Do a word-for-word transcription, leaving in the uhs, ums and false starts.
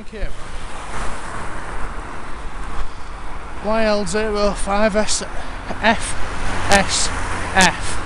Thank you. Y L zero five F S F